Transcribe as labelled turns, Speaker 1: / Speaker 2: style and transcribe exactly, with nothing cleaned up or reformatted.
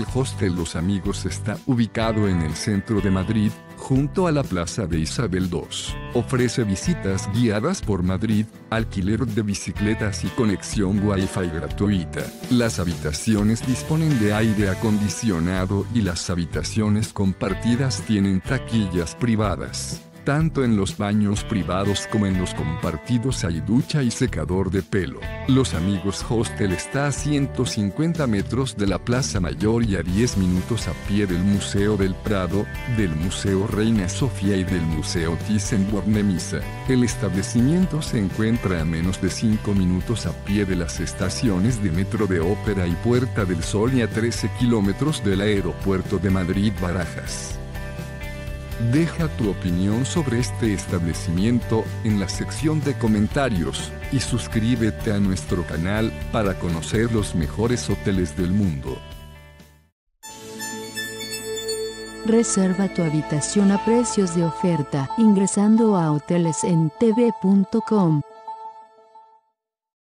Speaker 1: Hostel Los Amigos está ubicado en el centro de Madrid, junto a la Plaza de Isabel dos. Ofrece visitas guiadas por Madrid, alquiler de bicicletas y conexión Wi-Fi gratuita. Las habitaciones disponen de aire acondicionado y las habitaciones compartidas tienen taquillas privadas. Tanto en los baños privados como en los compartidos hay ducha y secador de pelo. Los Amigos Hostel está a ciento cincuenta metros de la Plaza Mayor y a diez minutos a pie del Museo del Prado, del Museo Reina Sofía y del Museo Thyssen-Bornemisza. El establecimiento se encuentra a menos de cinco minutos a pie de las estaciones de metro de Ópera y Puerta del Sol y a trece kilómetros del aeropuerto de Madrid-Barajas. Deja tu opinión sobre este establecimiento en la sección de comentarios y suscríbete a nuestro canal para conocer los mejores hoteles del mundo.
Speaker 2: Reserva tu habitación a precios de oferta ingresando a hoteles en t v punto com.